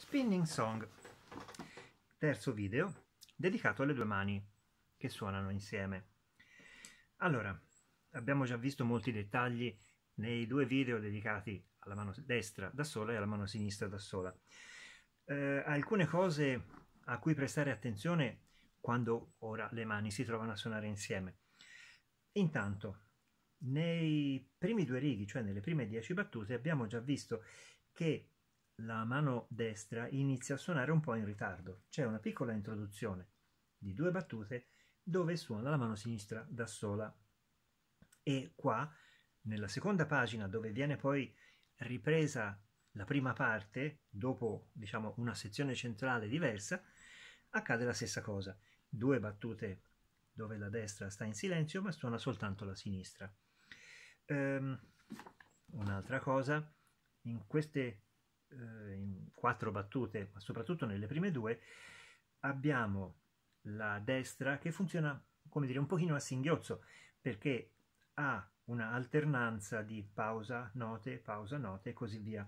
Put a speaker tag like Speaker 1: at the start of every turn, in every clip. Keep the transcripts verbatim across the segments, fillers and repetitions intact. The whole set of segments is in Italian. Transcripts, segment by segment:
Speaker 1: Spinning Song, terzo video dedicato alle due mani che suonano insieme. Allora, abbiamo già visto molti dettagli nei due video dedicati alla mano destra da sola e alla mano sinistra da sola. Eh, alcune cose a cui prestare attenzione quando ora le mani si trovano a suonare insieme. Intanto, nei primi due righi, cioè nelle prime dieci battute, abbiamo già visto che la mano destra inizia a suonare un po' in ritardo. C'è una piccola introduzione di due battute dove suona la mano sinistra da sola. E qua, nella seconda pagina, dove viene poi ripresa la prima parte, dopo, diciamo, una sezione centrale diversa, accade la stessa cosa. Due battute dove la destra sta in silenzio, ma suona soltanto la sinistra. Um, un'altra cosa, in queste eh, in quattro battute, ma soprattutto nelle prime due, abbiamo la destra che funziona, come dire, un pochino a singhiozzo, perché ha una alternanza di pausa, note, pausa, note e così via.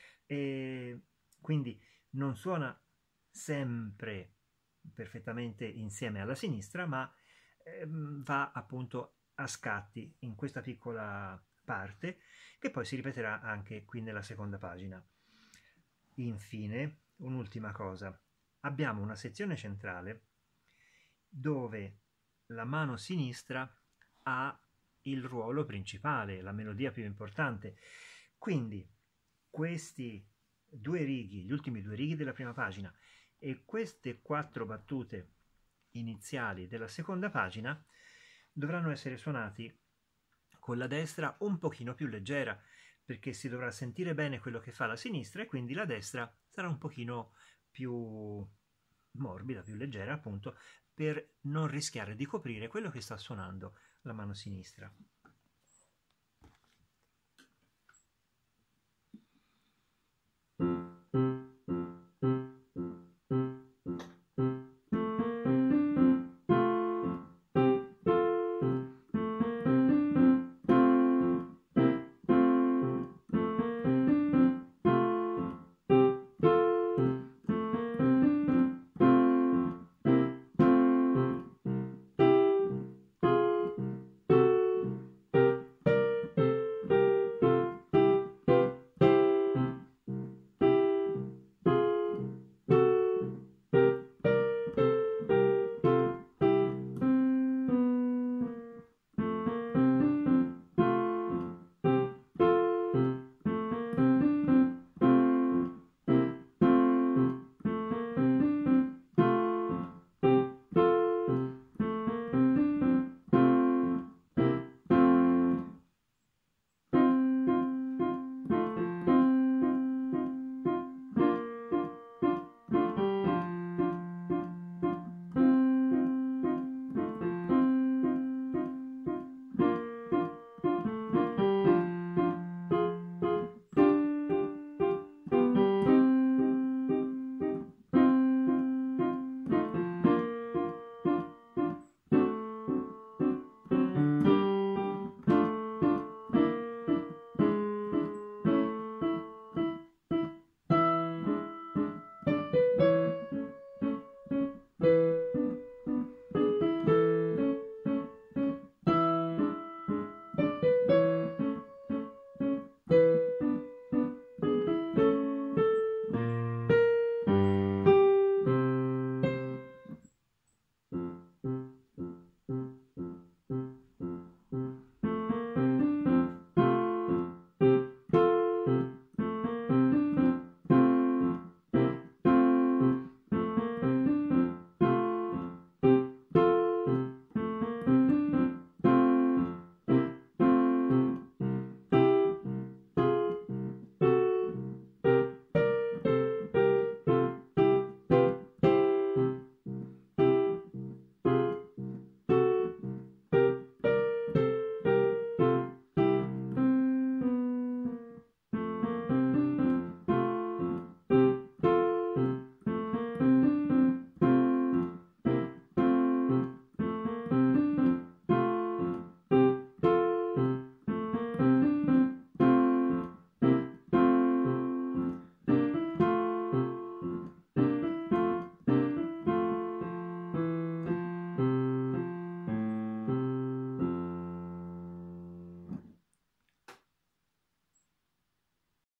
Speaker 1: E quindi non suona sempre perfettamente insieme alla sinistra, ma ehm, va appunto a scatti in questa piccola parte, che poi si ripeterà anche qui nella seconda pagina. Infine, un'ultima cosa, abbiamo una sezione centrale dove la mano sinistra ha il ruolo principale, la melodia più importante. Quindi questi due righi, gli ultimi due righi della prima pagina e queste quattro battute iniziali della seconda pagina dovranno essere suonati con la destra un pochino più leggera, perché si dovrà sentire bene quello che fa la sinistra e quindi la destra sarà un pochino più morbida, più leggera, appunto, per non rischiare di coprire quello che sta suonando la mano sinistra.